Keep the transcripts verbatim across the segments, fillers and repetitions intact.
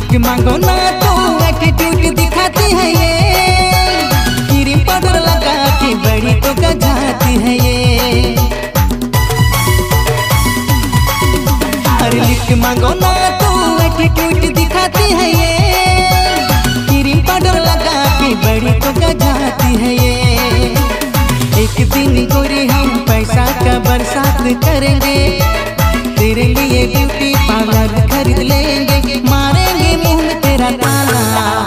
Lift मांगो ना तो एटीट्यूड दिखाती है ये, क्रीम पाउडर लगा के बड़ी तो गजाती है ये। अरे लिफ्ट मांगो ना तो एटीट्यूड दिखाती है ये, क्रीम पाउडर लगा के बड़ी तो गजाती है ये। एक दिन गोरी हम पैसा का बरसात करेंगे, तेरे लिए ब्यूटी पार्लर खरीद लेंगे, मारेंगे मुंह में तेरा ताला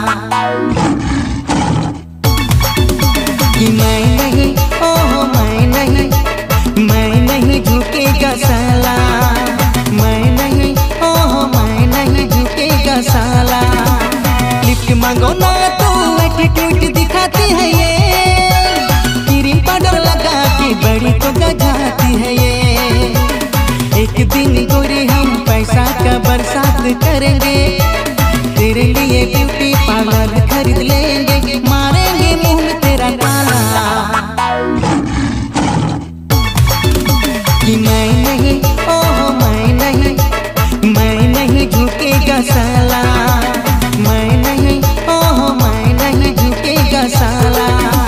कि मैं नहीं, ओह मैं नहीं, मैं नहीं झुकेगा साला, मैं नहीं, ओह मैं नहीं झुकेगा साला। लिफ्ट मांगो ना तो एटीट्यूड दिखाती है ये, क्रीम पाउडर लगा के बड़ी तो गजाती है ये। एक दिन गोरी हम पैसा का बरसात करेंगे, तेरे लिए ब्यूटी पार्लर खरीद लेंगे, मारेंगे मुंह में तेरा ताला कि मैं नहीं, ओह मैं नहीं, मैं नहीं झुकेगा साला, मैं नहीं, ओह मैं नहीं झुकेगा साला।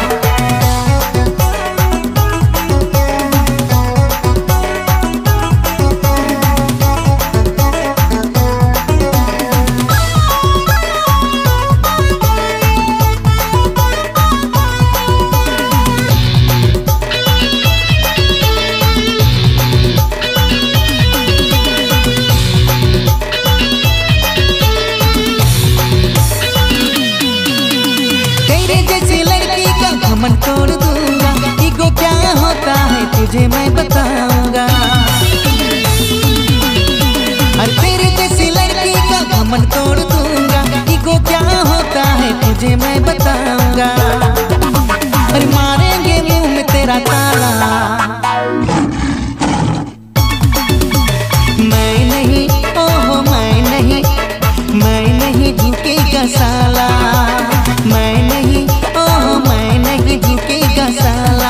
मन तोड़ दूंगा, ईगो क्या होता है तुझे मैं बताऊंगा। हर तेरे जैसी लड़की का घमंड तोड़ दूंगा, ईगो क्या होता है तुझे मैं बताऊंगा। अरे मारेंगे मुंह में तेरा ताला, मैं नहीं, ओह मैं नहीं, मैं नहीं झुकेगा साला, मैं नहीं, ओह मैं नहीं झुकेगा साला।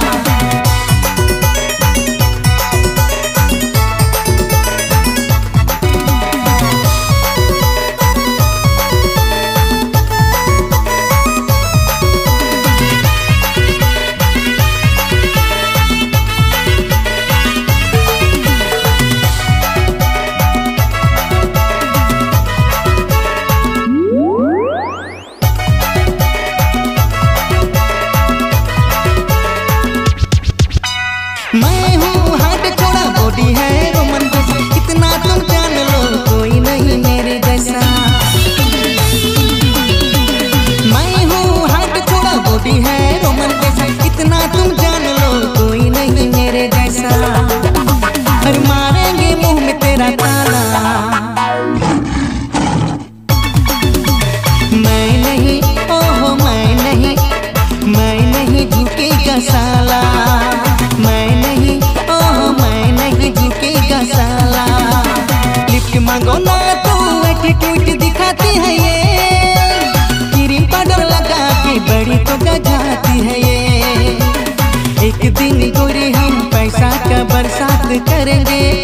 मैं हूँ हाथ छोड़ा बॉडी है रोमन जैसा, इतना तुम जान लो कोई नहीं मेरे जैसा। मैं हूँ हाथ छोड़ा बॉडी है रोमन जैसा, इतना तुम जान लो कोई नहीं मेरे जैसा। अरे मारेंगे मुंह में तेरा ताला, मैं नहीं, ओह मैं नहीं, मैं नहीं झुकेगा साला, मैं नहीं, ओह मैं नहीं झुकेगा साला। लिफ्ट मांगो ना तो एटीट्यूड दिखाती है ये, क्रीम पाउडर लगा के बड़ी तो गजाती है ये। एक दिन गोरी हम पैसा का बरसात करेंगे,